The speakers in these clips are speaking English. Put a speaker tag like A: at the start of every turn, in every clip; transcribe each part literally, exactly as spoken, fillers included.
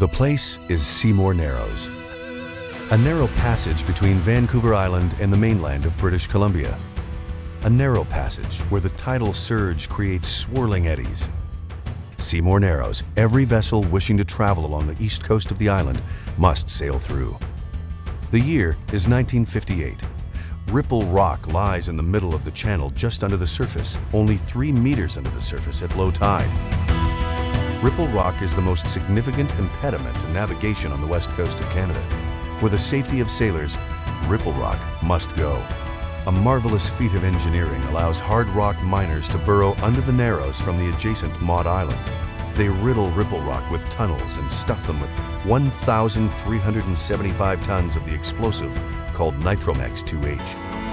A: The place is Seymour Narrows, a narrow passage between Vancouver Island and the mainland of British Columbia. A narrow passage where the tidal surge creates swirling eddies. Seymour Narrows, every vessel wishing to travel along the east coast of the island must sail through. The year is nineteen fifty-eight. Ripple Rock lies in the middle of the channel just under the surface, only three meters under the surface at low tide. Ripple Rock is the most significant impediment to navigation on the west coast of Canada. For the safety of sailors, Ripple Rock must go. A marvelous feat of engineering allows hard rock miners to burrow under the Narrows from the adjacent Maud Island. They riddle Ripple Rock with tunnels and stuff them with one thousand three hundred seventy-five tons of the explosive called Nitromex two H.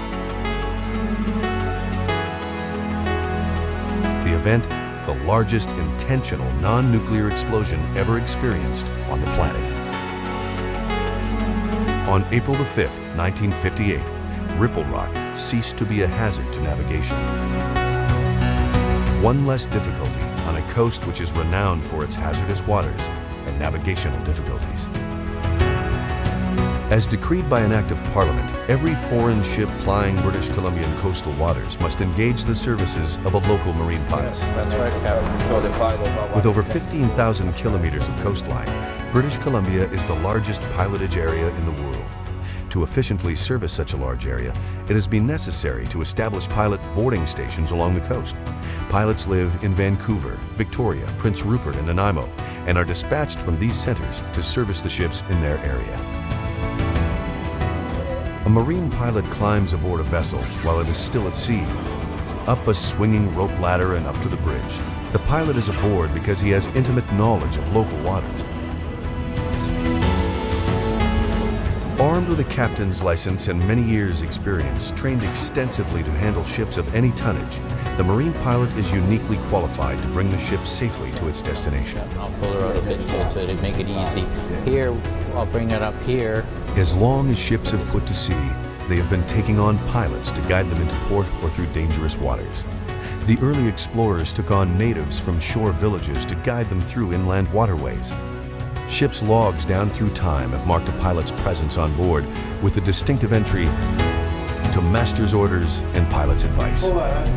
A: The event, the largest intentional non-nuclear explosion ever experienced on the planet. On April the fifth, nineteen fifty-eight, Ripple Rock ceased to be a hazard to navigation. One less difficulty on a coast which is renowned for its hazardous waters and navigational difficulties. As decreed by an Act of Parliament, every foreign ship plying British Columbian coastal waters must engage the services of a local marine pilot.
B: Yes, that's right, Captain. Show the pilot.
A: With over fifteen thousand kilometers of coastline, British Columbia is the largest pilotage area in the world. To efficiently service such a large area, it has been necessary to establish pilot boarding stations along the coast. Pilots live in Vancouver, Victoria, Prince Rupert, and Nanaimo, and are dispatched from these centers to service the ships in their area. A marine pilot climbs aboard a vessel while it is still at sea, up a swinging rope ladder and up to the bridge. The pilot is aboard because he has intimate knowledge of local waters. Armed with a captain's license and many years' experience, trained extensively to handle ships of any tonnage, the marine pilot is uniquely qualified to bring the ship safely to its destination.
C: I'll pull her out a bit to, to make it easy. Here, I'll bring it up here.
A: As long as ships have put to sea, they have been taking on pilots to guide them into port or through dangerous waters. The early explorers took on natives from shore villages to guide them through inland waterways. Ships' logs down through time have marked a pilot's presence on board with the distinctive entry to master's orders and pilot's advice.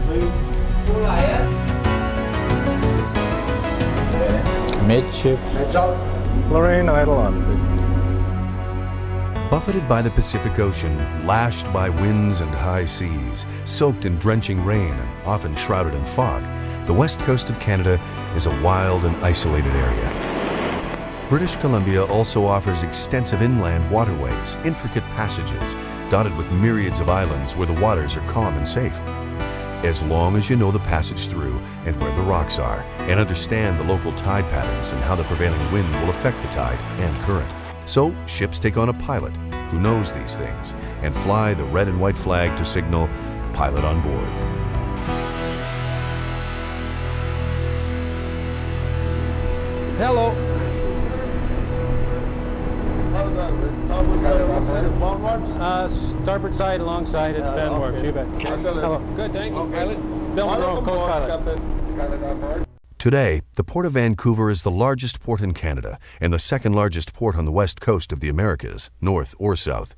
C: Midship.
B: Lorraine, idle on, please.
A: Buffeted by the Pacific Ocean, lashed by winds and high seas, soaked in drenching rain and often shrouded in fog, the west coast of Canada is a wild and isolated area. British Columbia also offers extensive inland waterways, intricate passages, dotted with myriads of islands where the waters are calm and safe. As long as you know the passage through and where the rocks are, and understand the local tide patterns and how the prevailing wind will affect the tide and current. So, ships take on a pilot who knows these things and fly the red and white flag to signal pilot on board.
D: Hello.
B: Starboard side, alongside of Bound Wharves?
D: Uh, starboard side alongside at
B: Uh,
D: Ben
B: okay.
D: Wharves, you bet. Hello. Good, thanks.
B: Okay.
D: Pilot. Bill Monroe, Coast Pilot.
B: Captain. Pilot on board.
A: Today, the Port of Vancouver is the largest port in Canada and the second largest port on the west coast of the Americas, north or south.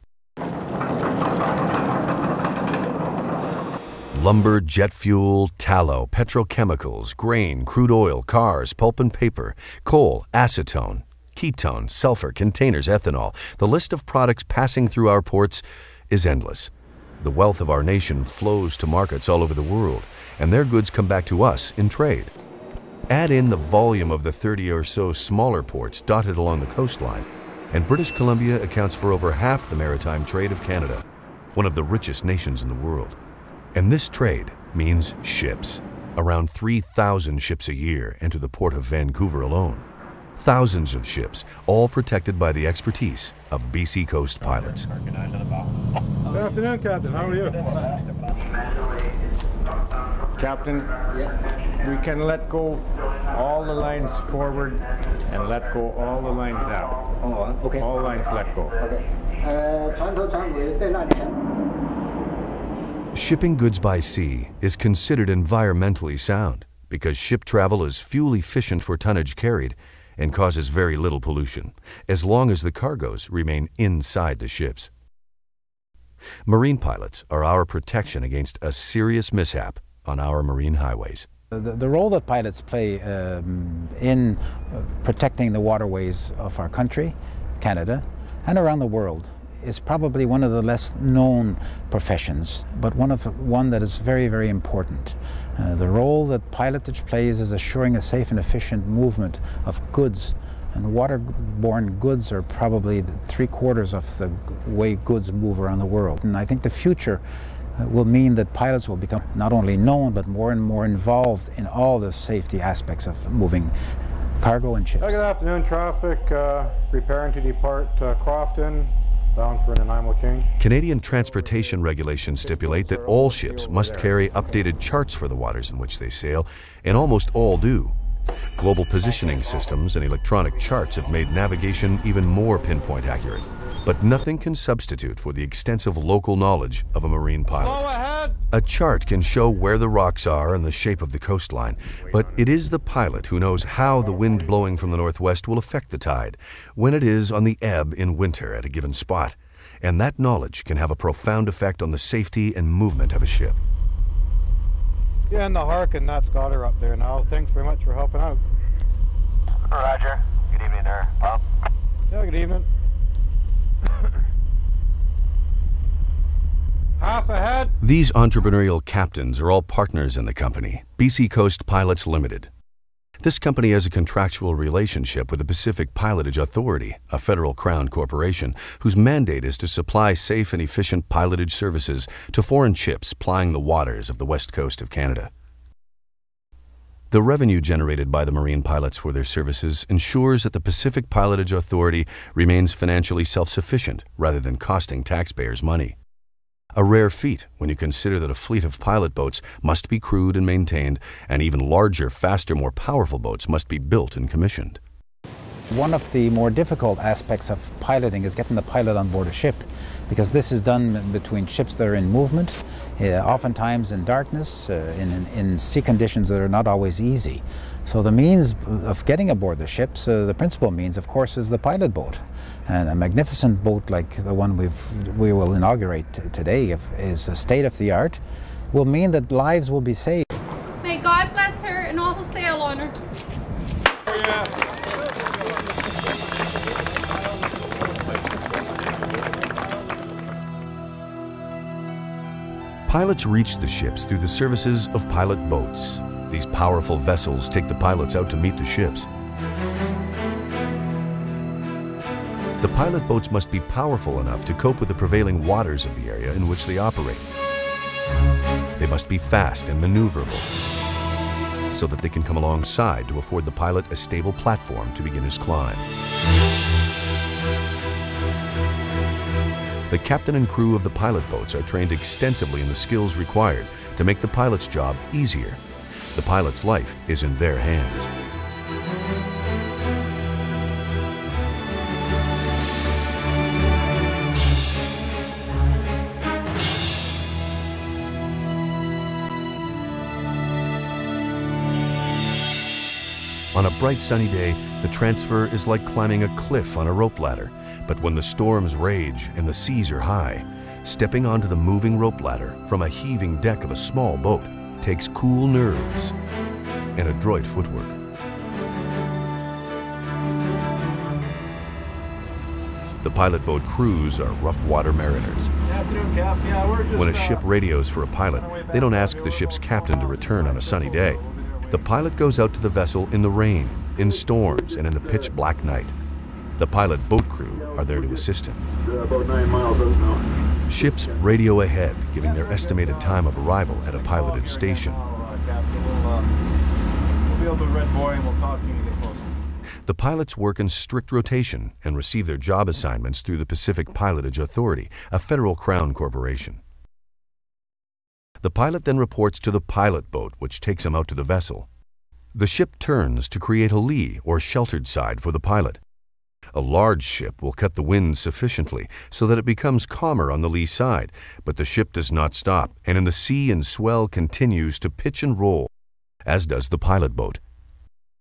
A: Lumber, jet fuel, tallow, petrochemicals, grain, crude oil, cars, pulp and paper, coal, acetone, ketone, sulfur, containers, ethanol. The list of products passing through our ports is endless. The wealth of our nation flows to markets all over the world, and their goods come back to us in trade. Add in the volume of the thirty or so smaller ports dotted along the coastline, and British Columbia accounts for over half the maritime trade of Canada, one of the richest nations in the world. And this trade means ships. Around three thousand ships a year enter the port of Vancouver alone. Thousands of ships, all protected by the expertise of B C Coast pilots.
B: Good afternoon, Captain. How are you?
E: Captain, we can let go all the lines forward and let go all the lines out.
F: Oh, okay.
E: All lines let go.
F: Okay. 呃，船头船尾对岸前。
A: Shipping goods by sea is considered environmentally sound because ship travel is fuel efficient for tonnage carried and causes very little pollution, as long as the cargoes remain inside the ships. Marine pilots are our protection against a serious mishap on our marine highways.
G: The, the role that pilots play um, in uh, protecting the waterways of our country, Canada, and around the world is probably one of the less known professions, but one of one that is very, very important. Uh, the role that pilotage plays is assuring a safe and efficient movement of goods, and waterborne goods are probably three quarters of the way goods move around the world. And I think the future uh, will mean that pilots will become not only known, but more and more involved in all the safety aspects of moving cargo and ships.
H: Good afternoon, traffic. Uh, preparing to depart uh, Crofton, bound for an Nanaimo change.
A: Canadian transportation regulations stipulate that all ships must carry updated charts for the waters in which they sail, and almost all do. Global positioning systems and electronic charts have made navigation even more pinpoint accurate, but nothing can substitute for the extensive local knowledge of a marine pilot. A chart can show where the rocks are and the shape of the coastline, but it is the pilot who knows how the wind blowing from the northwest will affect the tide, when it is on the ebb in winter at a given spot, and that knowledge can have a profound effect on the safety and movement of a ship.
H: Yeah, and the Harkin, that's got her up there now. Thanks very much for helping out.
I: Roger. Good evening there, Bob.
H: Yeah, good evening. Half ahead.
A: These entrepreneurial captains are all partners in the company, B C Coast Pilots Limited. This company has a contractual relationship with the Pacific Pilotage Authority, a federal crown corporation, whose mandate is to supply safe and efficient pilotage services to foreign ships plying the waters of the west coast of Canada. The revenue generated by the marine pilots for their services ensures that the Pacific Pilotage Authority remains financially self-sufficient rather than costing taxpayers money. A rare feat when you consider that a fleet of pilot boats must be crewed and maintained, and even larger, faster, more powerful boats must be built and commissioned.
G: One of the more difficult aspects of piloting is getting the pilot on board a ship, because this is done between ships that are in movement, uh, oftentimes in darkness, uh, in, in, in sea conditions that are not always easy. So the means of getting aboard the ships, uh, the principal means, of course, is the pilot boat. And a magnificent boat like the one we've, we will inaugurate today is a state-of-the-art, will mean that lives will be saved.
J: May God bless her and all who sail on her.
A: Pilots reach the ships through the services of pilot boats. These powerful vessels take the pilots out to meet the ships. The pilot boats must be powerful enough to cope with the prevailing waters of the area in which they operate. They must be fast and maneuverable so that they can come alongside to afford the pilot a stable platform to begin his climb. The captain and crew of the pilot boats are trained extensively in the skills required to make the pilot's job easier. The pilot's life is in their hands. On a bright sunny day, the transfer is like climbing a cliff on a rope ladder. But when the storms rage and the seas are high, stepping onto the moving rope ladder from a heaving deck of a small boat takes cool nerves and adroit footwork. The pilot boat crews are rough water mariners. When a ship radios for a pilot, they don't ask the ship's captain to return on a sunny day. The pilot goes out to the vessel in the rain, in storms, and in the pitch black night. The pilot boat crew are there to assist him.
K: About nine miles out now.
A: Ships radio ahead, giving their estimated time of arrival at a piloted station. The pilots work in strict rotation and receive their job assignments through the Pacific Pilotage Authority, a federal crown corporation. The pilot then reports to the pilot boat, which takes him out to the vessel. The ship turns to create a lee or sheltered side for the pilot. A large ship will cut the wind sufficiently so that it becomes calmer on the lee side, but the ship does not stop, and in the sea and swell continues to pitch and roll, as does the pilot boat.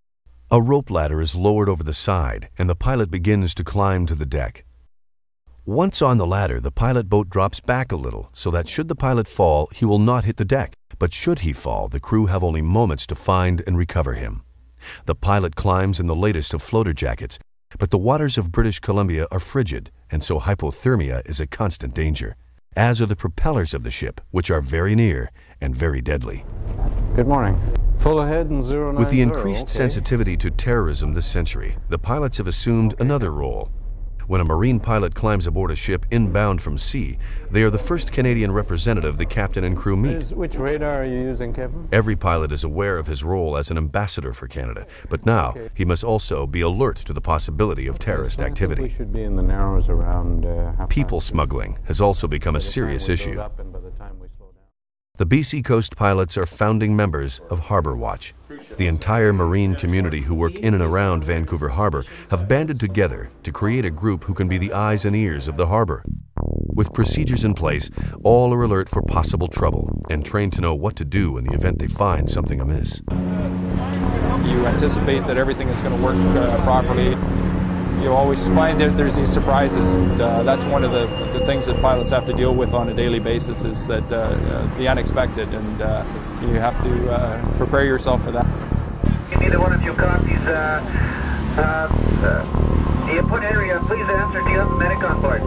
A: A rope ladder is lowered over the side, and the pilot begins to climb to the deck. Once on the ladder, the pilot boat drops back a little so that should the pilot fall, he will not hit the deck. But should he fall, the crew have only moments to find and recover him. The pilot climbs in the latest of floater jackets, but the waters of British Columbia are frigid, and so hypothermia is a constant danger, as are the propellers of the ship, which are very near and very deadly.
L: Good morning. Full ahead and zero nine
A: With the
L: zero,
A: increased
L: okay.
A: sensitivity to terrorism this century, the pilots have assumed okay. another role. When a Marine pilot climbs aboard a ship inbound from sea, they are the first Canadian representative the captain and crew meet.
L: Which radar are you using, Kevin?
A: Every pilot is aware of his role as an ambassador for Canada, but now okay. he must also be alert to the possibility of terrorist
L: okay, so
A: activity.
L: We should be in the Narrows around uh,
A: People smuggling has also become a serious issue. The B C Coast pilots are founding members of Harbour Watch. The entire marine community who work in and around Vancouver Harbour have banded together to create a group who can be the eyes and ears of the harbour. With procedures in place, all are alert for possible trouble and trained to know what to do in the event they find something amiss.
M: You anticipate that everything is going to work uh, properly. You always find that there's these surprises. And, uh, that's one of the, the things that pilots have to deal with on a daily basis is that uh, uh, the unexpected, and uh, you have to uh, prepare yourself for that.
N: Neither one of you copies. Uh, uh, uh, the input area, please answer. Do you have a medic on board?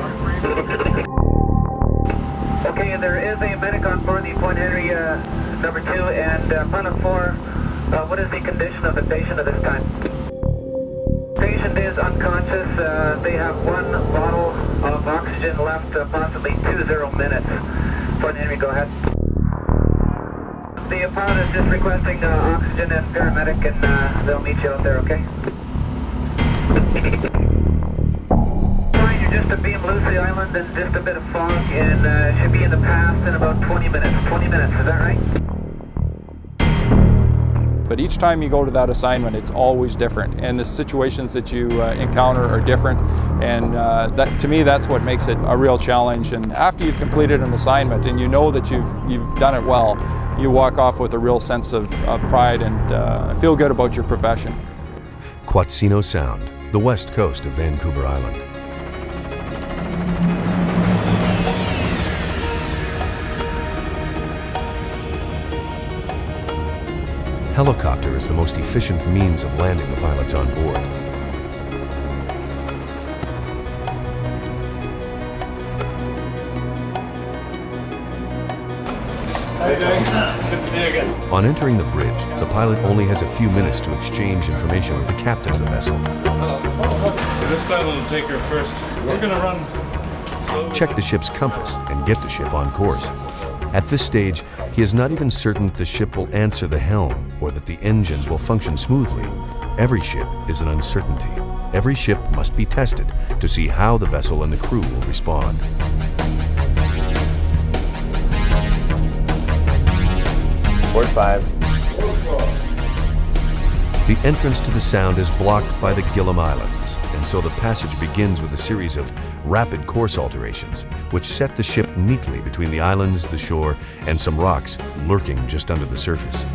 N: Okay, there is a medic on board the point area number two, and uh, pilot four, uh, what is the condition of the patient at this time? Patient is unconscious. Uh, they have one bottle of oxygen left, uh, possibly two zero minutes. Point Henry, go ahead. The pilot is just requesting uh, oxygen and paramedic, and uh, they'll meet you out there, okay? Fine, you're just a beam Lucy Island and just a bit of fog, and uh, should be in the pass in about twenty minutes. twenty minutes, is that right?
M: But each time you go to that assignment, it's always different, and the situations that you uh, encounter are different, and uh, that, to me, that's what makes it a real challenge. And after you've completed an assignment and you know that you've you've done it well, you walk off with a real sense of, of pride and uh, feel good about your profession.
A: Quatsino Sound, the west coast of Vancouver Island. Helicopter is the most efficient means of landing the pilots on board.
B: How you doing? Good to see you again.
A: On entering the bridge, the pilot only has a few minutes to exchange information with the captain of the vessel.
B: Okay, this pilot will take her first. We're going to run slow.
A: Check the ship's compass and get the ship on course. At this stage, he is not even certain that the ship will answer the helm or that the engines will function smoothly. Every ship is an uncertainty. Every ship must be tested to see how the vessel and the crew will respond.
O: Port five.
A: The entrance to the Sound is blocked by the Gillam Islands, and so the passage begins with a series of rapid course alterations, which set the ship neatly between the islands, the shore, and some rocks lurking just under the surface.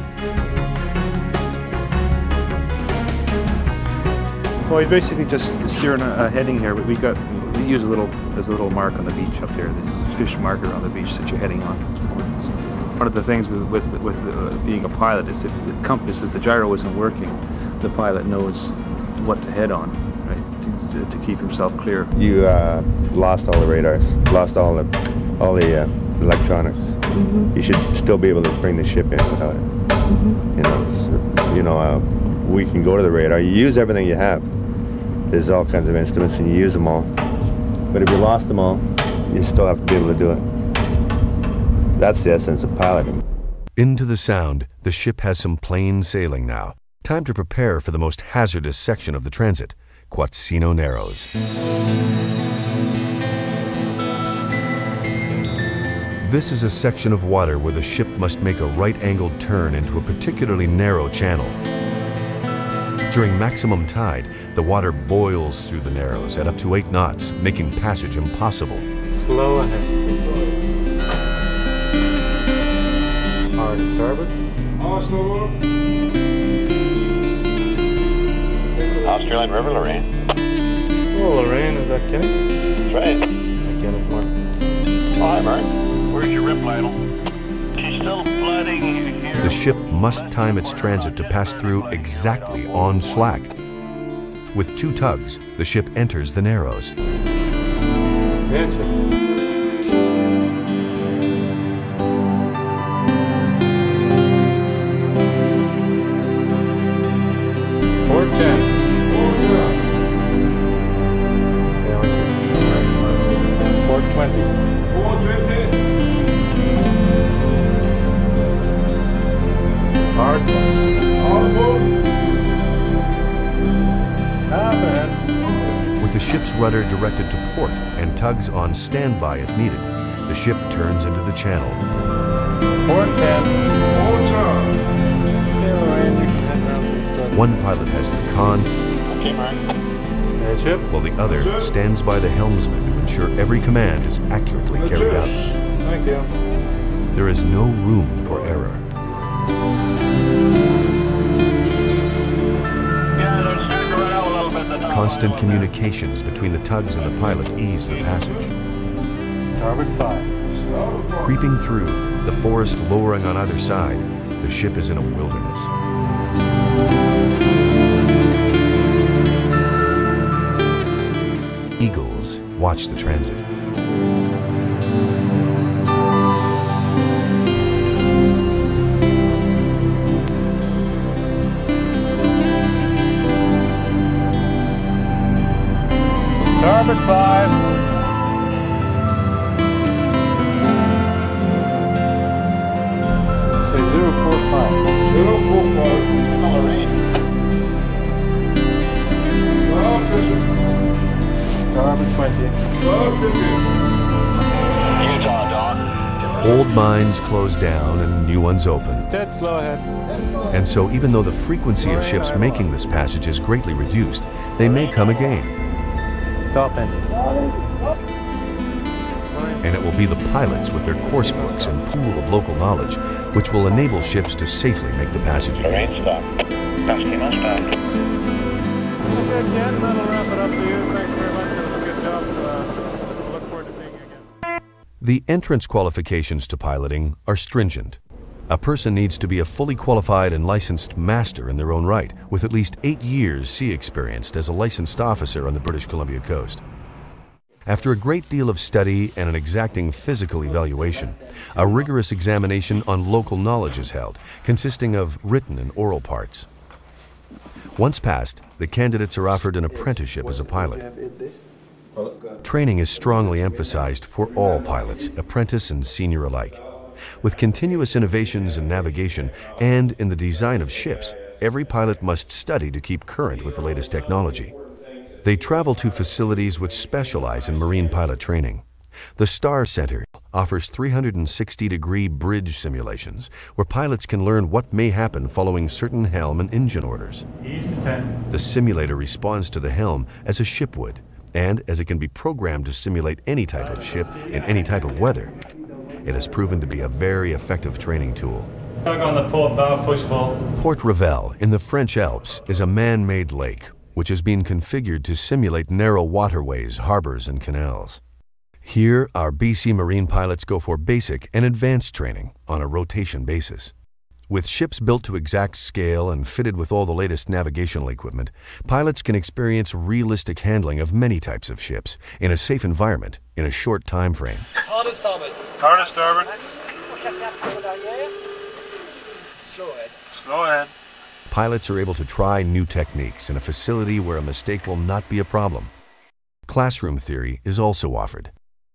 P: Well, we basically just steering a, a heading here, but we got we use a little there's a little mark on the beach up there, this fish marker on the beach that you're heading on. One of the things with with, with uh, being a pilot is if the compass, if the gyro isn't working, the pilot knows what to head on, right, to, to keep himself clear.
O: You uh, lost all the radars, lost all the all the uh, electronics. Mm-hmm. You should still be able to bring the ship in without it. Mm-hmm. You know, so, you know, uh, we can go to the radar. You use everything you have. There's all kinds of instruments, and you use them all. But if you lost them all, you still have to be able to do it. That's the essence of piloting.
A: Into the Sound, the ship has some plain sailing now. Time to prepare for the most hazardous section of the transit, Quatsino Narrows. This is a section of water where the ship must make a right-angled turn into a particularly narrow channel. During maximum tide, the water boils through the Narrows at up to eight knots, making passage impossible.
L: Slow ahead. Hard starboard.
B: All slow.
I: Australian River, Lorraine.
B: Oh, Lorraine, is that Kenny?
I: That's right.
B: Again, it's Mark.
I: Oh, hi, Mark. Where's your rip idle? She's still flooding here.
A: The ship must time its transit to pass through exactly on slack. With two tugs, the ship enters the Narrows.
B: Gotcha.
E: four ten.
B: four twenty.
E: four twenty.
B: Hard.
E: Hard boat. Half ahead.
A: With the ship's rudder directed to port and tugs on standby if needed, the ship turns into the channel.
B: four ten.
A: One pilot has the con,
I: Okay, Mark.
B: Hey, Chip.
A: while the other stands by the helmsman to ensure every command is accurately carried out.
B: Thank you.
A: There is no room for error.
I: Yeah, they're starting to run out a little bit. The
A: Constant communications between the tugs and the pilot ease the passage.
B: Starboard five.
A: Creeping through, the forest lowering on either side, the ship is in a wilderness. Eagles watch the transit.
B: Starboard five. Say zero four five.
E: zero four five.
I: Lorraine.
B: Starboard twenty.
I: Utah, Dawn.
A: Old mines close down and new ones open.
B: Dead slow ahead.
A: And so even though the frequency of ships making this passage is greatly reduced, they may come again.
B: Stop engine.
A: And it will be the pilots with their course books and pool of local knowledge which will enable ships to safely make the passage again.
I: Lorraine, stop. Husky, must stop.
B: Okay, Ken, that'll wrap it up for you. Thanks very much. That was a good job. Uh, look forward to seeing you again.
A: The entrance qualifications to piloting are stringent. A person needs to be a fully qualified and licensed master in their own right, with at least eight years sea experience as a licensed officer on the British Columbia coast. After a great deal of study and an exacting physical evaluation, a rigorous examination on local knowledge is held, consisting of written and oral parts. Once passed, the candidates are offered an apprenticeship as a pilot. Training is strongly emphasized for all pilots, apprentice and senior alike. With continuous innovations in navigation and in the design of ships, every pilot must study to keep current with the latest technology. They travel to facilities which specialize in marine pilot training. The STAR Center offers three hundred sixty degree bridge simulations where pilots can learn what may happen following certain helm and engine orders.
B: Ease to ten.
A: The simulator responds to the helm as a ship would, and as it can be programmed to simulate any type of ship in any type of weather, it has proven to be a very effective training tool.
B: Tug on the port bow, push full.
A: Port Revel in the French Alps is a man-made lake which has been configured to simulate narrow waterways, harbors, and canals. Here, our B C Marine pilots go for basic and advanced training on a rotation basis. With ships built to exact scale and fitted with all the latest navigational equipment, pilots can experience realistic handling of many types of ships in a safe environment in a short time frame.
F: Hard to starboard.
B: Hard to starboard.
F: Slow ahead.
B: Slow ahead.
A: Pilots are able to try new techniques in a facility where a mistake will not be a problem. Classroom theory is also offered.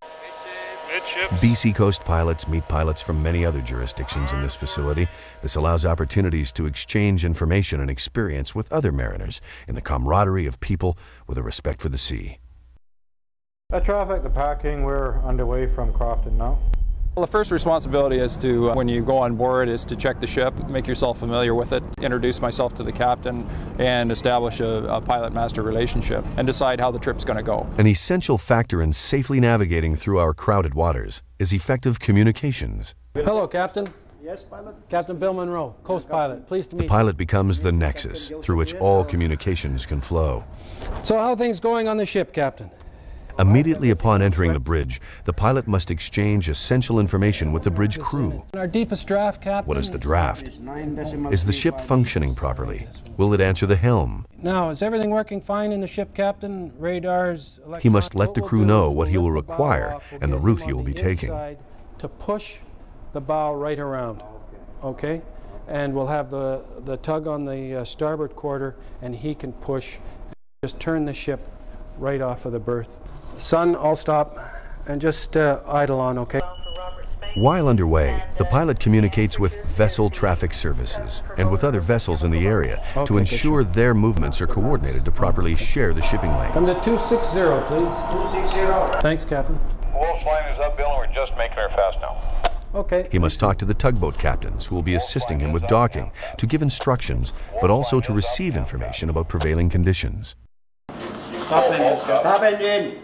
A: B C Coast pilots meet pilots from many other jurisdictions in this facility. This allows opportunities to exchange information and experience with other mariners in the camaraderie of people with a respect for the sea.
H: Uh, traffic, the packing, we're underway from Crofton now.
M: Well, the first responsibility is to, uh, when you go on board, is to check the ship, make yourself familiar with it, introduce myself to the captain, and establish a, a pilot-master relationship, and decide how the trip's going to go.
A: An essential factor in safely navigating through our crowded waters is effective communications.
D: Hello, Captain. Yes, pilot. Captain Bill Monroe, Coast Pilot. Pleased to meet
A: The
D: you.
A: pilot becomes the nexus through which all communications can flow.
D: So how are things going on the ship, Captain?
A: Immediately upon entering the bridge, the pilot must exchange essential information with the bridge crew.
D: Our deepest draft, Captain.
A: What is the draft? Is the ship functioning properly? Will it answer the helm?
D: Now, is everything working fine in the ship, Captain? Radars,
A: He must let the crew know what he will require and the route he will be taking.
D: To push the bow right around, okay? And we'll have the, the tug on the uh, starboard quarter, and he can push, just turn the ship right off of the berth. Sun, I'll stop and just uh, idle on, okay?
A: While underway, the pilot communicates with vessel traffic services and with other vessels in the area
D: Okay,
A: to ensure their movements are coordinated to properly share the shipping
D: Come
A: lanes.
D: to two six zero, please. two six zero. Thanks, Captain.
I: Wolf's line is up, Bill, and we're just making her fast now.
D: Okay.
A: He must talk to the tugboat captains who will be assisting him with docking, to give instructions, but also to receive information about prevailing conditions.
Q: Stop engine. Stop engine.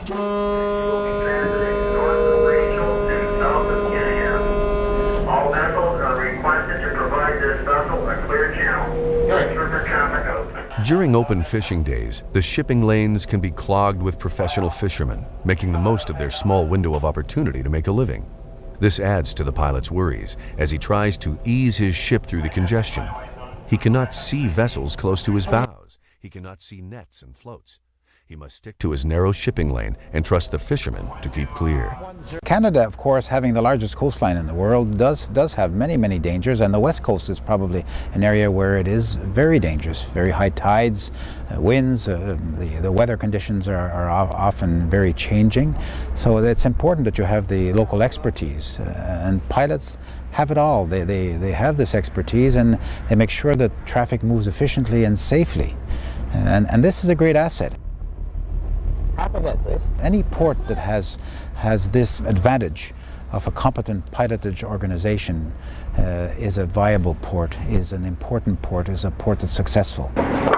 I: All vessels are requested to provide this vessel a clear channel. Thank you for traffic out.
A: During open fishing days, the shipping lanes can be clogged with professional fishermen, making the most of their small window of opportunity to make a living. This adds to the pilot's worries as he tries to ease his ship through the congestion. He cannot see vessels close to his bows. He cannot see nets and floats. He must stick to his narrow shipping lane and trust the fishermen to keep clear.
G: Canada, of course, having the largest coastline in the world, does does have many, many dangers, and the West Coast is probably an area where it is very dangerous. Very high tides, uh, winds, uh, the, the weather conditions are, are often very changing. So it's important that you have the local expertise, uh, and pilots have it all. They, they, they have this expertise, and they make sure that traffic moves efficiently and safely. And, and this is a great asset.
C: Half of it, please.
G: Any port that has, has this advantage of a competent pilotage organization uh, is a viable port, is an important port, is a port that's successful.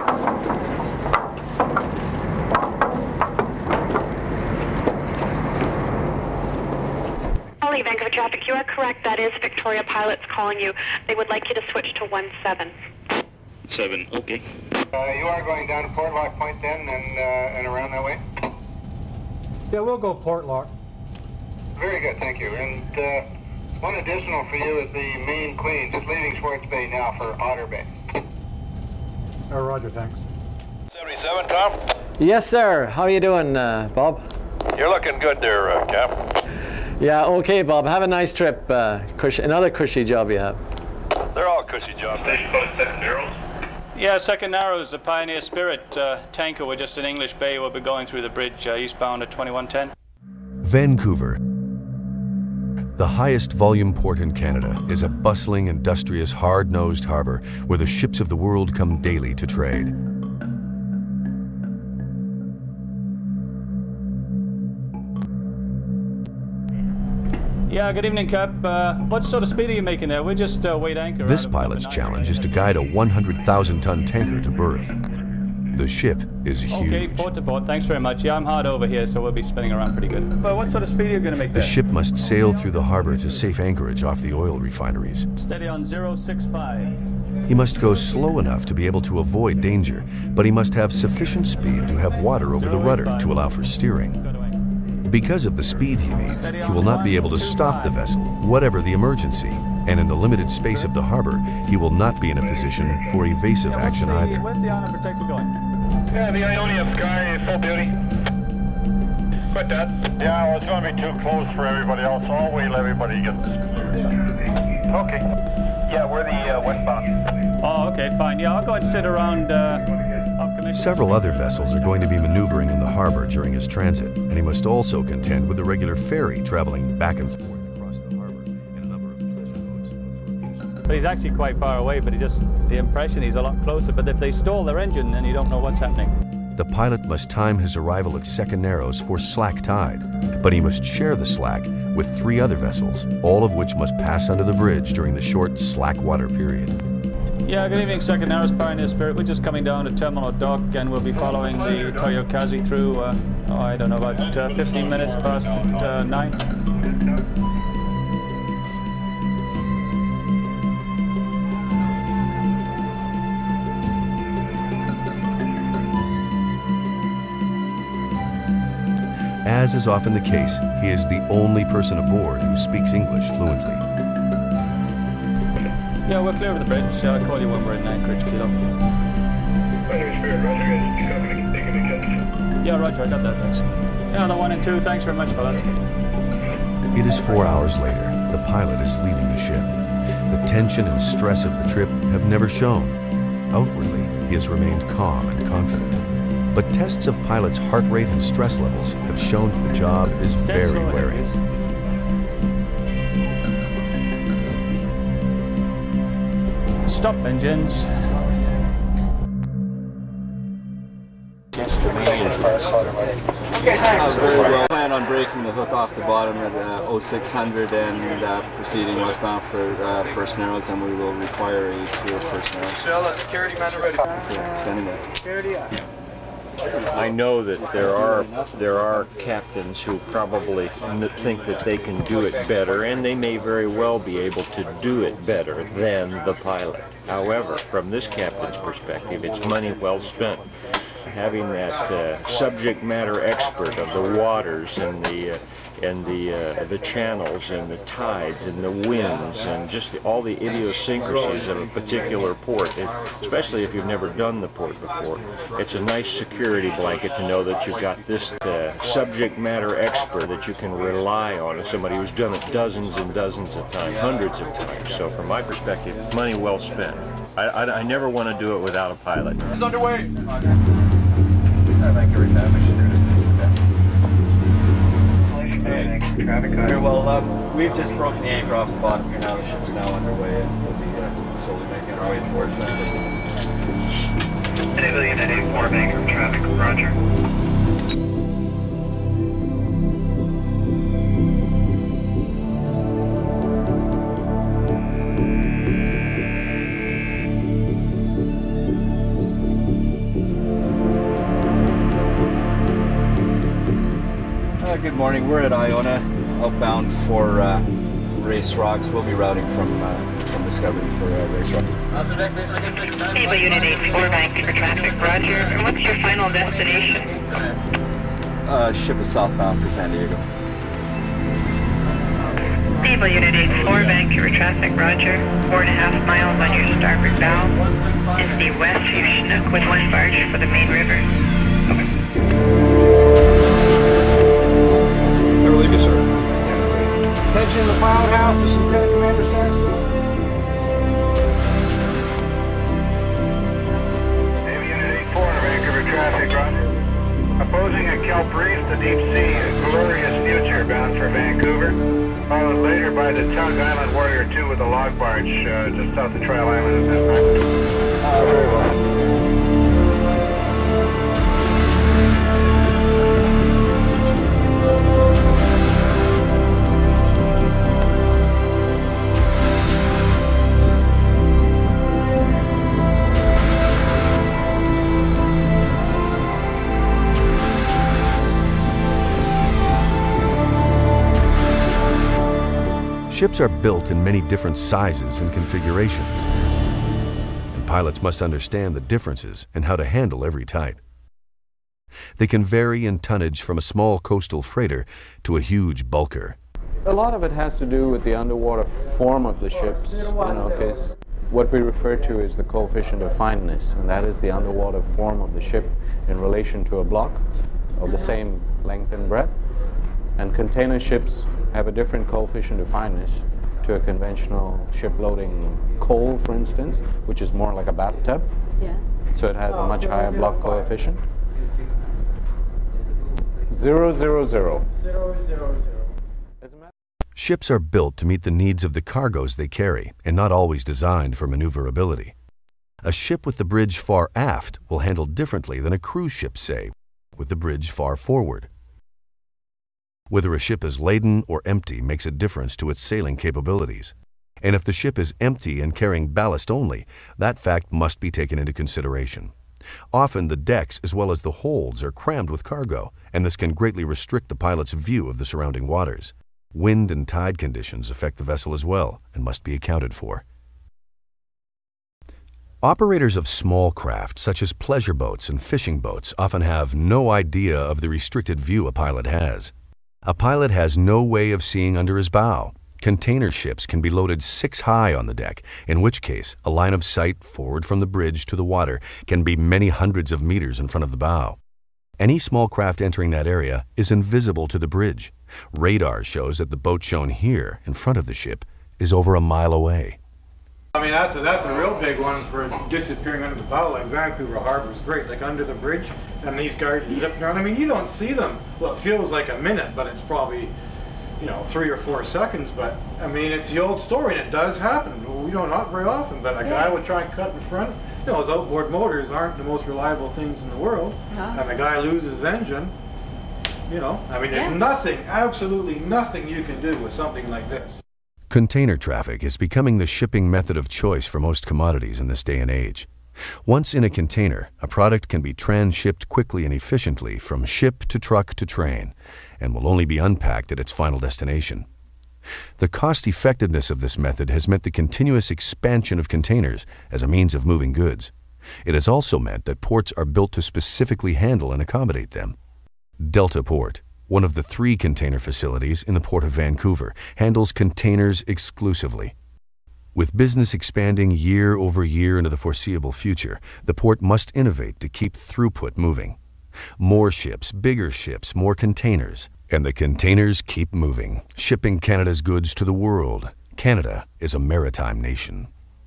R: Vancouver traffic, you are correct. That is Victoria Pilots calling you. They would like you to switch to one seven.
I: Seven, okay. Uh, you are going down to Portlock Point then and, uh, and around that way?
H: Yeah, we'll go Portlock.
I: Very good, thank you. And uh, one additional for you is the Maine Queen, just leaving Schwartz Bay now for Otter Bay.
H: Oh, roger, thanks.
I: seventy-seven, Tom?
S: Yes, sir. How are you doing, uh, Bob?
I: You're looking good there, uh, Cap.
S: Yeah, okay, Bob. Have a nice trip. Uh, cushy, another cushy job you have.
I: They're all cushy jobs. Station code Second Narrows.
T: Yeah, Second Narrows, the Pioneer Spirit uh, tanker. We're just in English Bay. We'll be going through the bridge uh, eastbound at twenty-one ten.
A: Vancouver, the highest volume port in Canada, is a bustling, industrious, hard-nosed harbor where the ships of the world come daily to trade.
T: Yeah, good evening, Cap. Uh, what sort of speed are you making there? We're just uh, weight anchor.
A: This pilot's challenge is to guide a one hundred thousand ton tanker to berth. The ship is huge.
T: Okay, port to port. Thanks very much. Yeah, I'm hard over here, so we'll be spinning around pretty good. But what sort of speed are you going to make
A: The
T: there?
A: ship must sail through the harbor to safe anchorage off the oil refineries.
T: Steady on zero six five.
A: He must go slow enough to be able to avoid danger, but he must have sufficient speed to have water over the rudder to allow for steering. Because of the speed he needs, he will not be able to stop the vessel, whatever the emergency, and in the limited space of the harbor, he will not be in a position for evasive action either.
T: Where's the Iona Protector going?
I: Yeah, the Ionian Sky is full beauty. Quit that. Yeah, well, it's going to be too close for everybody else. I'll wait till everybody gets... Okay. Yeah, we're the uh, westbound.
T: Oh, okay, fine. Yeah, I'll go and sit around uh, off commission.
A: Several other vessels are going to be maneuvering in the harbor during his transit, and he must also contend with the regular ferry traveling back and forth across the harbor and a number of pleasure boats for amusement.
T: But he's actually quite far away, but he just, the impression he's a lot closer. But if they stall their engine, then you don't know what's happening.
A: The pilot must time his arrival at Second Narrows for slack tide, but he must share the slack with three other vessels, all of which must pass under the bridge during the short slack water period.
T: Yeah, good evening, Second Narrows, Pioneer Spirit. We're just coming down to Terminal Dock, and we'll be following the Toyokazi through, uh, oh, I don't know, about uh, fifteen minutes past uh, nine.
A: As is often the case, he is the only person aboard who speaks English fluently.
T: Yeah, we're clear of the bridge. I'll call you when we're in Anchorage, Kilo. Yeah, Roger, I got that, thanks. Yeah, the one and two, thanks very much, fellas.
A: It is four hours later. The pilot is leaving the ship. The tension and stress of the trip have never shown. Outwardly, he has remained calm and confident. But tests of pilots' heart rate and stress levels have shown that the job is very wearing.
T: Stop engines.
U: Okay, thanks. Uh, very well. Plan on breaking the hook off the bottom at uh, oh six hundred and uh, proceeding westbound for uh, First Narrows, and we will require a tour of First Narrows.
Q: Still a security man ready.
U: Okay, standing by.
Q: Security.
V: I know that there are there are captains who probably think that they can do it better, and they may very well be able to do it better than the pilot. However, from this captain's perspective, it's money well spent. Having that uh, subject matter expert of the waters and the uh, and the uh, the channels and the tides and the winds and just the, all the idiosyncrasies of a particular port, it, especially if you've never done the port before, it's a nice security blanket to know that you've got this uh, subject matter expert that you can rely on, as somebody who's done it dozens and dozens of times, hundreds of times. So from my perspective, money well spent. I, I, I never want to do it without a pilot.
Q: It's underway.
U: Very well, um, we've just broken the anchor off the bottom here now. The ship's now underway, and we'll be uh, slowly making our way towards that distance.
N: Naval Unit eighty-four, Vancouver traffic, roger.
U: Good morning. We're at Iona, outbound for uh, Race Rocks. We'll be routing from uh, from Discovery for uh, Race Rocks.
R: Naval Unit eighty-four, Vancouver traffic, roger. And what's your final destination?
U: Uh, ship is southbound for San Diego.
R: Naval Unit eighty-four, Vancouver traffic, roger. Four and a half miles on your starboard bow. Is the west for your Chinook with one barge for the main river.
U: I believe you, sir.
Q: Attention in the pilot house, this is Lieutenant Commander Saxton.
I: Navy Unit eighty-four, Vancouver traffic, roger. Opposing a kelp reef, the deep sea, a glorious future bound for Vancouver. Followed later by the Tug Island Warrior two with a log barge uh, just south of Trial Island at that time.
U: Uh, very well.
A: Ships are built in many different sizes and configurations, and pilots must understand the differences and how to handle every type. They can vary in tonnage from a small coastal freighter to a huge bulker.
L: A lot of it has to do with the underwater form of the ships, you know, because what we refer to is the coefficient of fineness, and that is the underwater form of the ship in relation to a block of the same length and breadth. And container ships have a different coefficient of fineness to a conventional ship loading coal, for instance, which is more like a bathtub.
J: Yeah.
L: So it has a much higher block coefficient. Zero, zero, zero.
Q: Zero, zero, zero.
A: Ships are built to meet the needs of the cargoes they carry and not always designed for maneuverability. A ship with the bridge far aft will handle differently than a cruise ship, say, with the bridge far forward. Whether a ship is laden or empty makes a difference to its sailing capabilities. And if the ship is empty and carrying ballast only, that fact must be taken into consideration. Often the decks as well as the holds are crammed with cargo, and this can greatly restrict the pilot's view of the surrounding waters. Wind and tide conditions affect the vessel as well and must be accounted for. Operators of small craft, such as pleasure boats and fishing boats, often have no idea of the restricted view a pilot has. A pilot has no way of seeing under his bow. Container ships can be loaded six high on the deck, in which case a line of sight forward from the bridge to the water can be many hundreds of meters in front of the bow. Any small craft entering that area is invisible to the bridge. Radar shows that the boat shown here in front of the ship is over a mile away.
H: I mean, that's a, that's a real big one for disappearing under the bow. Like Vancouver Harbor is great, like under the bridge, and these guys zip around. I mean, you don't see them. Well, it feels like a minute, but it's probably, you know, three or four seconds. But I mean, it's the old story, and it does happen. We don't, not very often, but a guy would try and cut in front. You know, those outboard motors aren't the most reliable things in the world,
J: Yeah.
H: and the guy loses his engine. You know, I mean, there's
J: Yeah.
H: nothing, absolutely nothing you can do with something like this.
A: Container traffic is becoming the shipping method of choice for most commodities in this day and age. Once in a container, a product can be transshipped quickly and efficiently from ship to truck to train, and will only be unpacked at its final destination. The cost-effectiveness of this method has meant the continuous expansion of containers as a means of moving goods. It has also meant that ports are built to specifically handle and accommodate them. Delta Port, one of the three container facilities in the Port of Vancouver, handles containers exclusively. With business expanding year over year into the foreseeable future, the port must innovate to keep throughput moving. More ships, bigger ships, more containers, and the containers keep moving, shipping Canada's goods to the world. Canada is a maritime nation.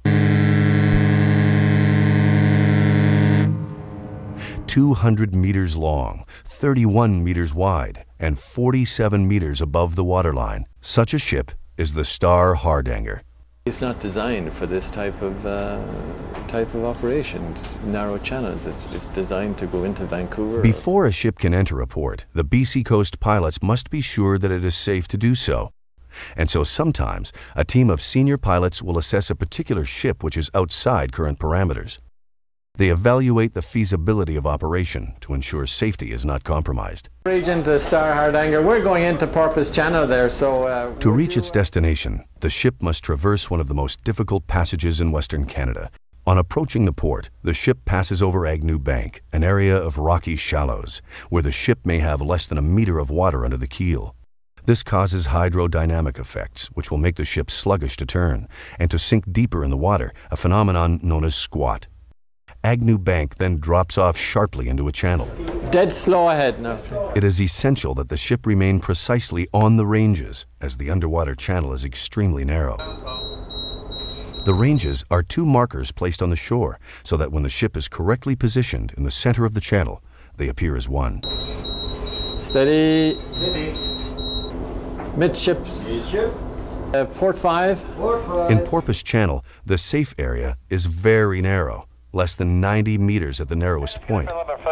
A: two hundred meters long, thirty-one meters wide, and forty-seven meters above the waterline. Such a ship is the Star Hardanger.
S: It's not designed for this type of uh, type of operation. It's narrow channels. It's, it's designed to go into Vancouver.
A: Before a ship can enter a port, the B C Coast pilots must be sure that it is safe to do so. And so sometimes a team of senior pilots will assess a particular ship which is outside current parameters. They evaluate the feasibility of operation to ensure safety is not compromised.
S: Regent uh, Star Hardanger, we're going into Porpoise Channel there, so... Uh,
A: to reach its destination, the ship must traverse one of the most difficult passages in Western Canada. On approaching the port, the ship passes over Agnew Bank, an area of rocky shallows, where the ship may have less than a meter of water under the keel. This causes hydrodynamic effects, which will make the ship sluggish to turn, and to sink deeper in the water, a phenomenon known as squat. Agnew Bank then drops off sharply into a channel.
S: Dead slow ahead now.
A: It is essential that the ship remain precisely on the ranges, as the underwater channel is extremely narrow. The ranges are two markers placed on the shore, so that when the ship is correctly positioned in the center of the channel, they appear as one.
S: Steady. Midships. Uh, port five.
Q: Port five.
A: In Porpoise Channel, the safe area is very narrow, less than ninety meters at the narrowest point.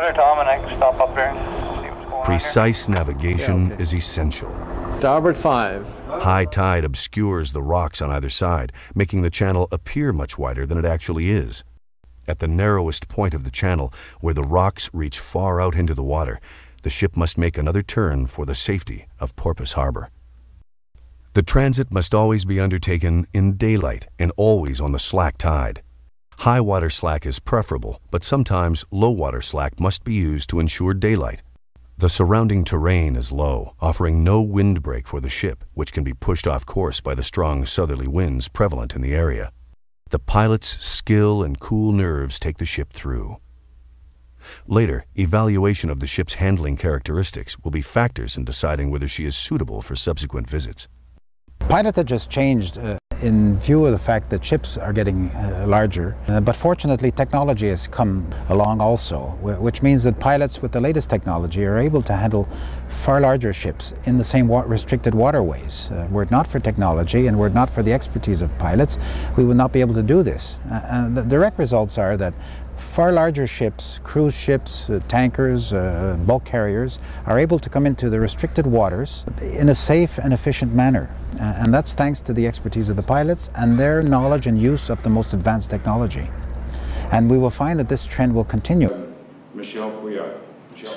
A: Precise navigation is essential.
S: Starboard five.
A: High tide obscures the rocks on either side, making the channel appear much wider than it actually is. At the narrowest point of the channel, where the rocks reach far out into the water, the ship must make another turn for the safety of Porpoise Harbor. The transit must always be undertaken in daylight and always on the slack tide. High water slack is preferable, but sometimes low water slack must be used to ensure daylight. The surrounding terrain is low, offering no windbreak for the ship, which can be pushed off course by the strong southerly winds prevalent in the area. The pilot's skill and cool nerves take the ship through. Later, evaluation of the ship's handling characteristics will be factors in deciding whether she is suitable for subsequent visits.
G: Pilot had just changed uh, in view of the fact that ships are getting uh, larger, uh, but fortunately technology has come along also, which means that pilots with the latest technology are able to handle far larger ships in the same wa restricted waterways. Uh, were it not for technology and were it not for the expertise of pilots, we would not be able to do this. Uh, and the direct results are that far larger ships, cruise ships, uh, tankers, uh, bulk carriers, are able to come into the restricted waters in a safe and efficient manner. Uh, and that's thanks to the expertise of the pilots and their knowledge and use of the most advanced technology. And we will find that this trend will continue.
I: Michelle Couillard. Michelle.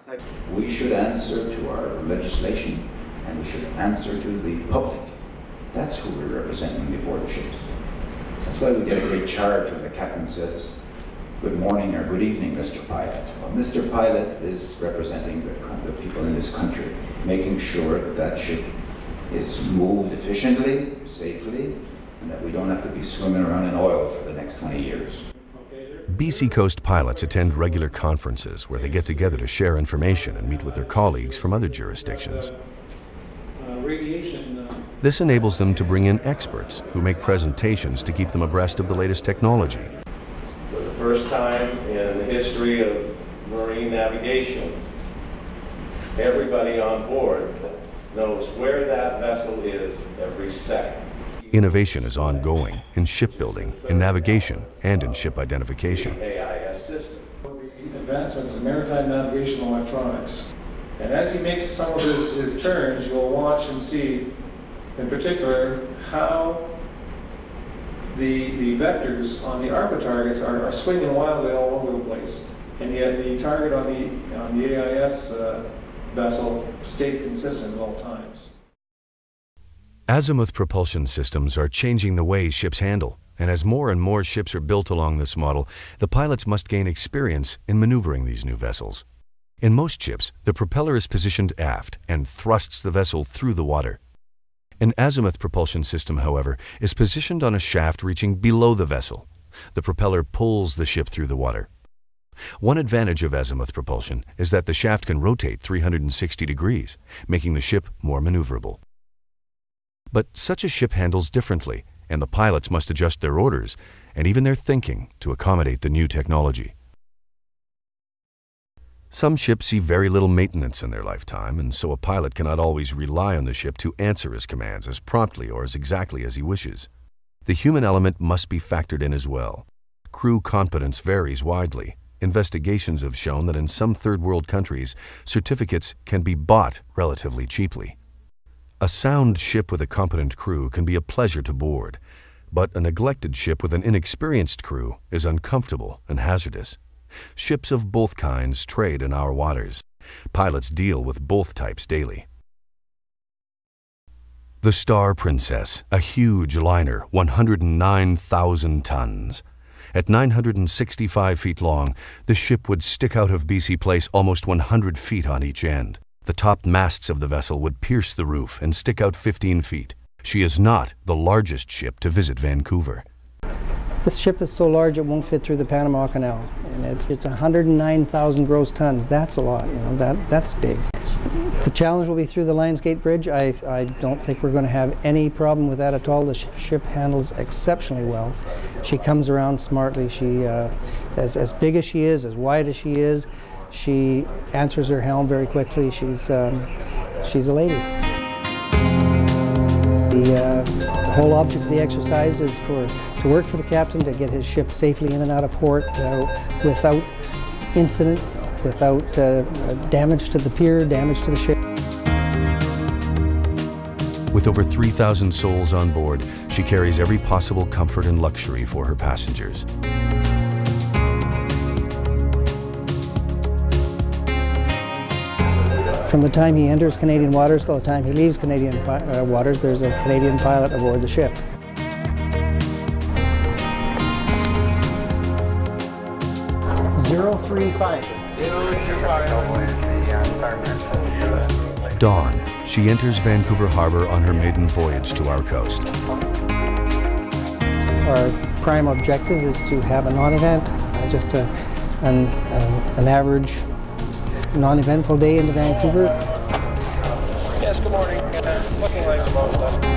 G: We should answer to our legislation, and we should answer to the public. That's who we're representing aboard the ships. That's why we get a great charge when the captain says, "Good morning" or "Good evening, Mister Pilot." Well, Mister Pilot is representing the, the people in this country, making sure that that ship is moved efficiently, safely, and that we don't have to be swimming around in oil for the next twenty years.
A: B C Coast pilots attend regular conferences where they get together to share information and meet with their colleagues from other jurisdictions. This enables them to bring in experts who make presentations to keep them abreast of the latest technology.
K: For the first time in the history of marine navigation, everybody on board knows where that vessel is every second.
A: Innovation is ongoing in shipbuilding, in navigation, and in ship identification.
K: A I S system.
D: Advancements in maritime navigation electronics. And as he makes some of his, his turns, you'll watch and see, in particular, how the, the vectors on the ARPA targets are, are swinging wildly all over the place. And yet the target on the, on the A I S uh, vessel stayed consistent at all times.
A: Azimuth propulsion systems are changing the way ships handle, and as more and more ships are built along this model, the pilots must gain experience in maneuvering these new vessels. In most ships, the propeller is positioned aft and thrusts the vessel through the water. An azimuth propulsion system, however, is positioned on a shaft reaching below the vessel. The propeller pulls the ship through the water. One advantage of azimuth propulsion is that the shaft can rotate three hundred sixty degrees, making the ship more maneuverable. But such a ship handles differently, and the pilots must adjust their orders and even their thinking to accommodate the new technology. Some ships see very little maintenance in their lifetime, and so a pilot cannot always rely on the ship to answer his commands as promptly or as exactly as he wishes. The human element must be factored in as well. Crew competence varies widely. Investigations have shown that in some third world countries, certificates can be bought relatively cheaply. A sound ship with a competent crew can be a pleasure to board, but a neglected ship with an inexperienced crew is uncomfortable and hazardous. Ships of both kinds trade in our waters. Pilots deal with both types daily. The Star Princess, a huge liner, one hundred nine thousand tons. At nine hundred sixty-five feet long, the ship would stick out of B C Place almost one hundred feet on each end. The top masts of the vessel would pierce the roof and stick out fifteen feet. She is not the largest ship to visit Vancouver.
P: This ship is so large it won't fit through the Panama Canal, and it's it's one hundred nine thousand gross tons. That's a lot, you know. That that's big. The challenge will be through the Lions Gate Bridge. I I don't think we're going to have any problem with that at all. The sh ship handles exceptionally well. She comes around smartly. She uh, as as big as she is, as wide as she is, she answers her helm very quickly. She's um, she's a lady. The, uh, the whole object of the exercise is for to work for the captain to get his ship safely in and out of port uh, without incidents, without uh, damage to the pier, damage to the ship.
A: With over three thousand souls on board, she carries every possible comfort and luxury for her passengers.
P: From the time he enters Canadian waters till the time he leaves Canadian uh, waters, there's a Canadian pilot aboard the ship. zero three five.
A: Dawn, she enters Vancouver Harbor on her maiden voyage to our coast.
P: Our prime objective is to have a non-event, uh, just a, an, uh, an average non-eventful day into Vancouver.
K: Yes, good morning. Uh, looking like about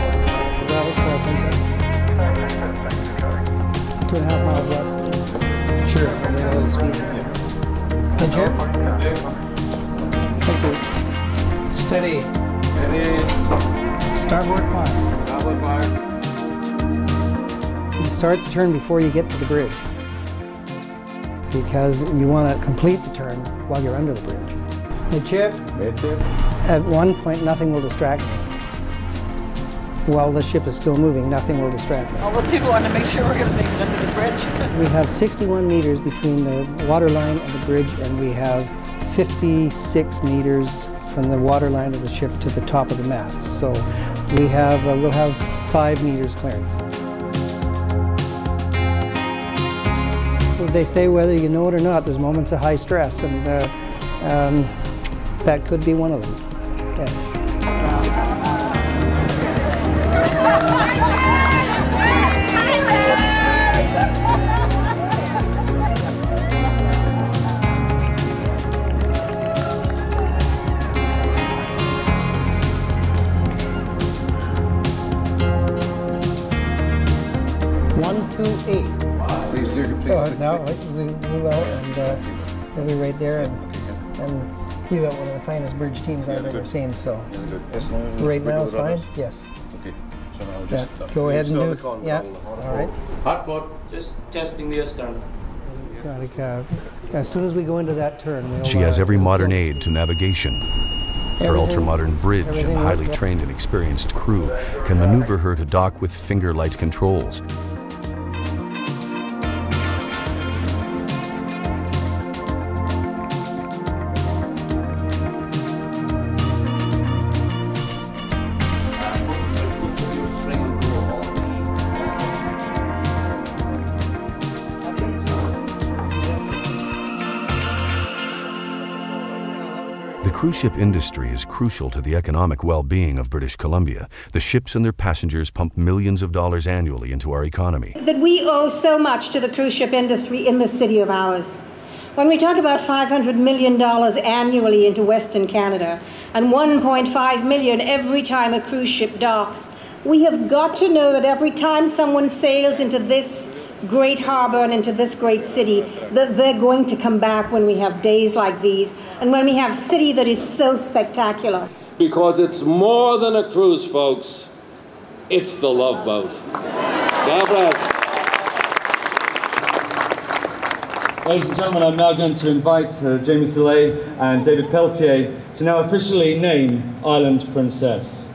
P: Two and a half miles west. Sure. And then a little speed. Good job. Thank you. Steady. Steady. Starboard fire. Starboard fire. You start the turn before you get to the bridge, because you want to complete the turn while you're under the bridge. Midship. Midship. At one point, nothing will distract me. While the ship is still moving, nothing will distract me.
W: All those people want to make sure we're going to make it under the bridge.
P: We have sixty-one meters between the water line and the bridge, and we have fifty-six meters from the waterline of the ship to the top of the mast. So we have, uh, we'll have five meters clearance. They say whether you know it or not, there's moments of high stress, and uh, um, that could be one of them, yes. One, two, eight.
E: Please do, please.
P: Oh, now we, we will, and uh, they'll be right there, and, and you got one of the finest bridge teams I've ever seen, so right now is fine, yes.
E: Okay, so now
P: Yeah,
E: just... uh,
P: go ahead and
E: install
P: do,
E: the column
P: yeah,
E: level,
P: all right.
T: Hot boat, just testing the astern.
P: Like, uh, as soon as we go into that turn, we'll...
A: She has
P: uh,
A: every
P: we'll
A: modern
P: close.
A: aid to navigation. Her
P: Everything-
A: ultra-modern bridge and
P: everything
A: highly
P: worked.
A: trained and experienced crew can maneuver her to dock with finger-light controls. The cruise ship industry is crucial to the economic well-being of British Columbia. The ships and their passengers pump millions of dollars annually into our economy.
F: That we owe so much to the cruise ship industry in this city of ours. When we talk about five hundred million dollars annually into Western Canada and one point five million dollars every time a cruise ship docks, we have got to know that every time someone sails into this great harbor and into this great city, that they're going to come back when we have days like these and when we have a city that is so spectacular.
O: Because it's more than a cruise, folks. It's the Love Boat. God bless.
T: Ladies and gentlemen, I'm now going to invite uh, Jamie Soleil and David Pelletier to now officially name Island Princess.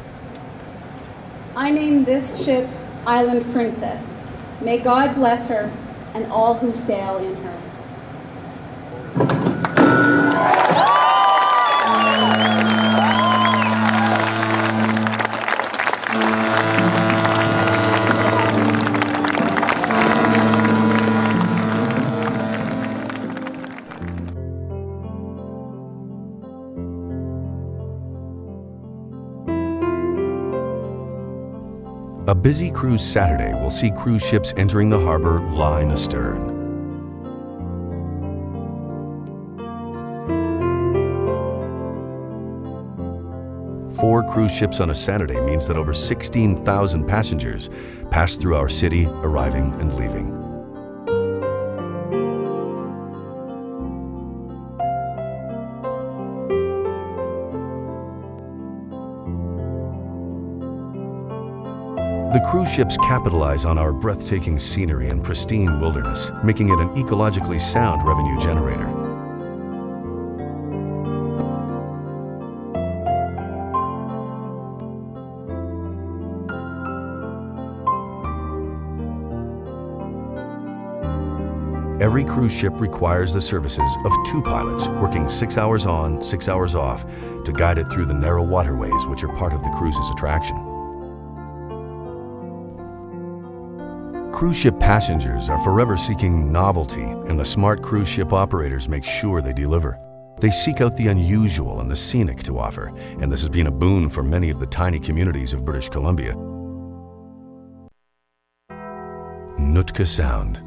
X: I name this ship Island Princess. May God bless her and all who sail in her.
A: A busy cruise Saturday will see cruise ships entering the harbor line astern. Four cruise ships on a Saturday means that over sixteen thousand passengers pass through our city, arriving and leaving. The cruise ships capitalize on our breathtaking scenery and pristine wilderness, making it an ecologically sound revenue generator. Every cruise ship requires the services of two pilots working six hours on, six hours off to guide it through the narrow waterways which are part of the cruise's attraction. Cruise ship passengers are forever seeking novelty, and the smart cruise ship operators make sure they deliver. They seek out the unusual and the scenic to offer, and this has been a boon for many of the tiny communities of British Columbia. Nootka Sound.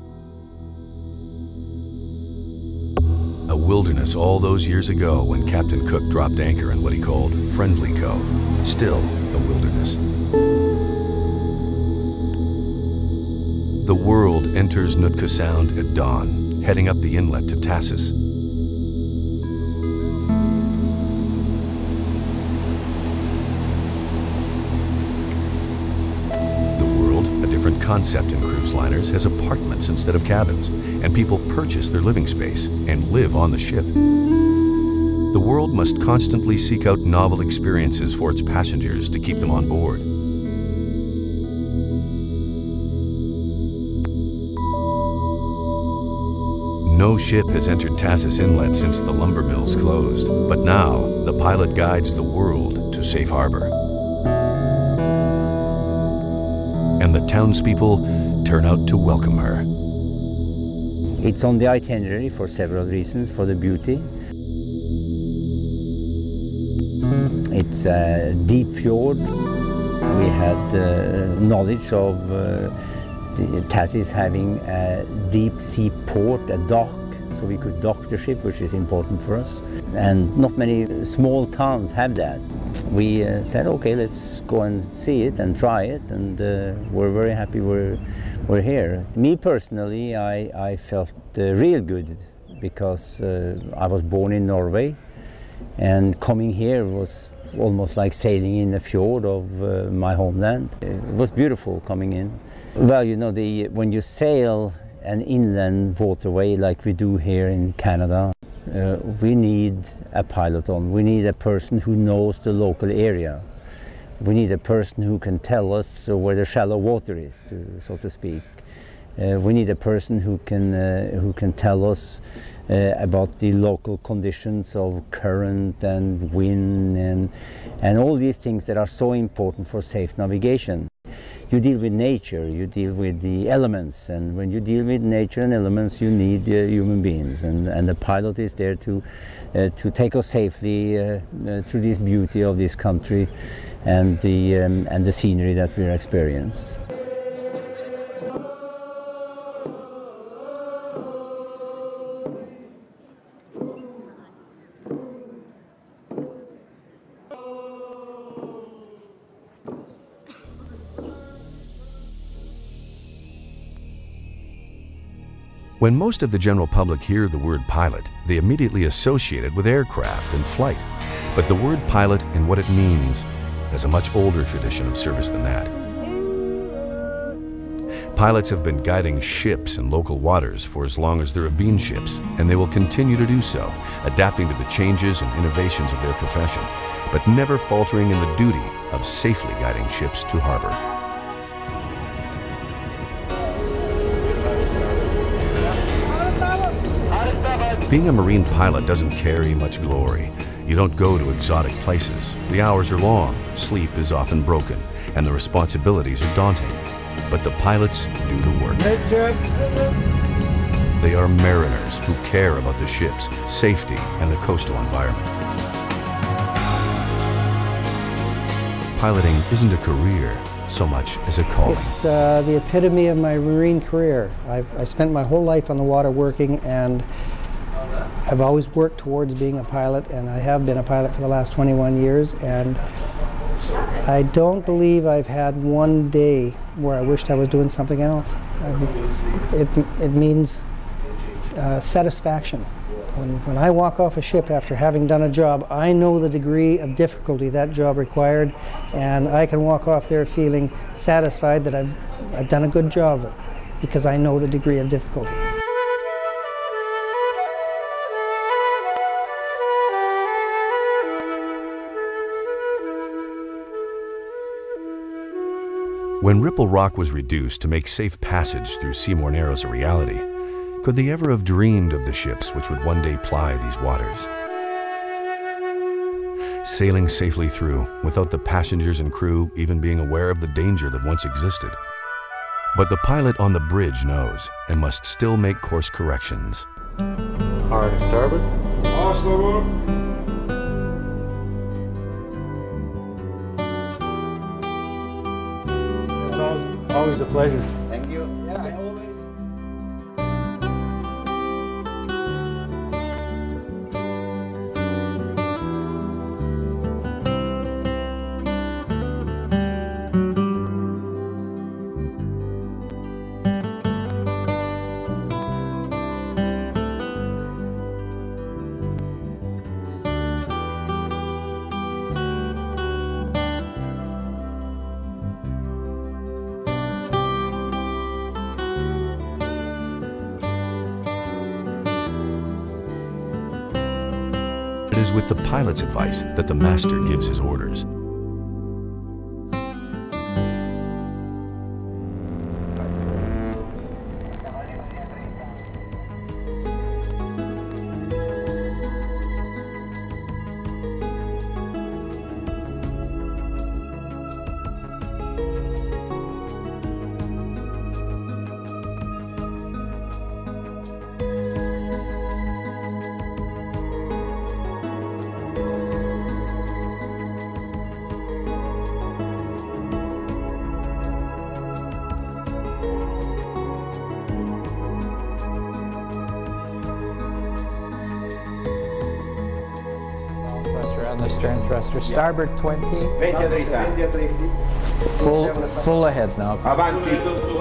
A: A wilderness all those years ago when Captain Cook dropped anchor in what he called Friendly Cove. Still a wilderness. The world enters Nootka Sound at dawn, heading up the inlet to Tassos. The world, a different concept in cruise liners, has apartments instead of cabins, and people purchase their living space and live on the ship. The world must constantly seek out novel experiences for its passengers to keep them on board. No ship has entered Tassos Inlet since the lumber mills closed, but now the pilot guides the world to safe harbor. And the townspeople turn out to welcome her.
B: It's on the itinerary for several reasons, for the beauty. It's a deep fjord. We had uh, knowledge of uh, the Tassos having a deep sea port, a dock, so we could dock the ship, which is important for us. And not many small towns have that. We uh, said, okay, let's go and see it and try it, and uh, we're very happy we're, we're here. Me personally, I, I felt uh, real good because uh, I was born in Norway, and coming here was almost like sailing in the fjord of uh, my homeland. It was beautiful coming in. Well, you know, the, when you sail an inland waterway like we do here in Canada, uh, we need a pilot on. We need a person who knows the local area. We need a person who can tell us where the shallow water is, to, so to speak. Uh, we need a person who can, uh, who can tell us uh, about the local conditions of current and wind and, and all these things that are so important for safe navigation. You deal with nature, you deal with the elements, and when you deal with nature and elements, you need uh, human beings, and, and the pilot is there to, uh, to take us safely uh, uh, through this beauty of this country and the, um, and the scenery that we experience.
A: When most of the general public hear the word pilot, they immediately associate it with aircraft and flight. But the word pilot and what it means has a much older tradition of service than that. Pilots have been guiding ships in local waters for as long as there have been ships, and they will continue to do so, adapting to the changes and innovations of their profession, but never faltering in the duty of safely guiding ships to harbor. Being a marine pilot doesn't carry much glory. You don't go to exotic places. The hours are long, sleep is often broken, and the responsibilities are daunting. But the pilots do the work. They are mariners who care about the ship's safety and the coastal environment. Piloting isn't a career so much as a calling.
P: It's uh, the epitome of my marine career. I've, I spent my whole life on the water working, and I've always worked towards being a pilot, and I have been a pilot for the last twenty-one years, and I don't believe I've had one day where I wished I was doing something else. It, it means uh, satisfaction. When, when I walk off a ship after having done a job, I know the degree of difficulty that job required, and I can walk off there feeling satisfied that I've, I've done a good job because I know the degree of difficulty.
A: When Ripple Rock was reduced to make safe passage through Seymour Narrows a reality, could they ever have dreamed of the ships which would one day ply these waters? Sailing safely through without the passengers and crew even being aware of the danger that once existed. But the pilot on the bridge knows and must still make course corrections.
H: Hard starboard. All starboard.
D: Always a pleasure.
B: Thank you. Yeah, I always.
A: It is with the pilot's advice that the master gives his orders.
C: on the stern thruster. Starboard twenty.
M: venti a dritta.
C: Full, full ahead now.
M: Avanti.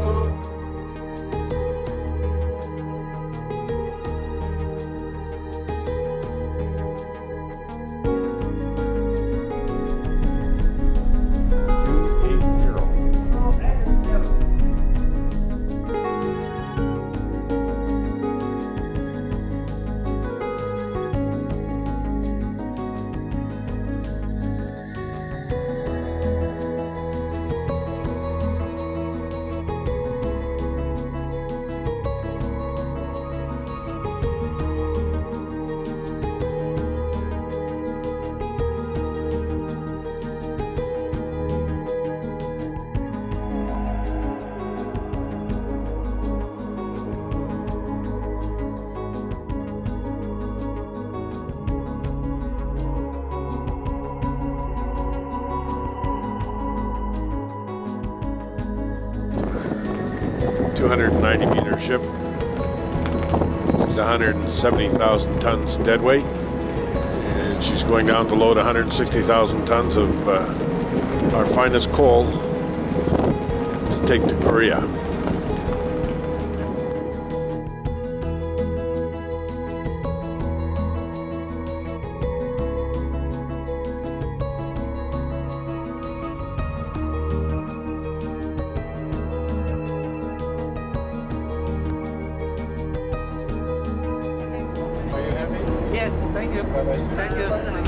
N: two hundred ninety meter ship. She's one hundred seventy thousand tons dead weight, and she's going down to load one hundred sixty thousand tons of uh, our finest coal to take to Korea.
V: Yes, thank you. Thank you.